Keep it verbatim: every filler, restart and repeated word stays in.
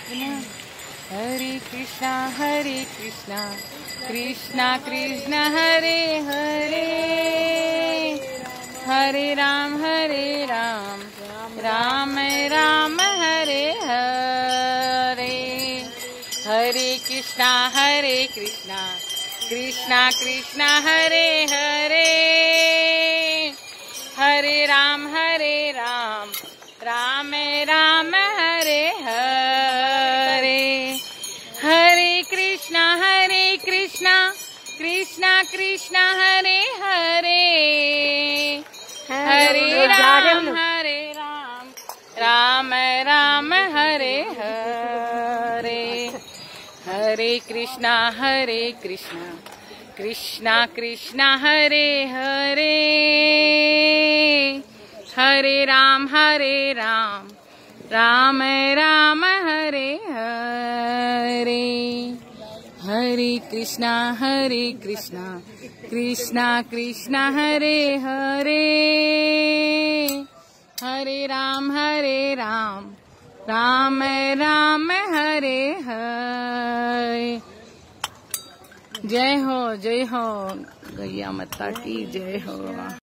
हरे कृष्णा हरे कृष्णा कृष्णा कृष्णा हरे हरे, हरे राम हरे राम राम राम हरे हरे। हरे कृष्णा हरे कृष्णा कृष्णा कृष्णा हरे हरे, हरे राम हरे राम राम राम हरे हरे। हरे कृष्णा हरे कृष्णा कृष्णा कृष्णा हरे हरे, हरे राम हरे राम राम राम हरे हरे। हरे कृष्णा हरे कृष्णा कृष्णा कृष्णा हरे हरे, हरे राम हरे राम राम राम हरे हरे। हरे कृष्णा हरे कृष्णा कृष्णा कृष्णा हरे हरे, हरे राम हरे राम राम राम हरे हरे। जय हो जय हो गैया माता की जय हो।